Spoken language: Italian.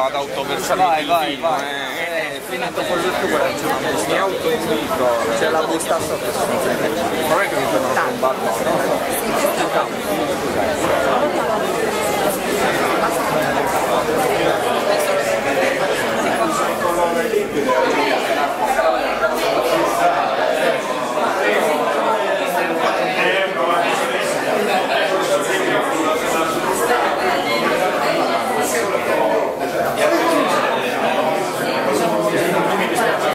ad autoversare il vino. Finito con tutto quello mi autoinvito, c'è la busta sotto, non è che mi fanno un barco, no?